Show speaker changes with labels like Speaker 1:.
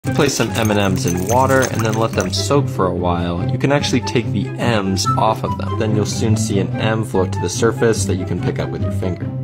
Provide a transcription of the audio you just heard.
Speaker 1: Place some M&Ms in water and then let them soak for a while. You can actually take the M's off of them. Then you'll soon see an M float to the surface that you can pick up with your finger.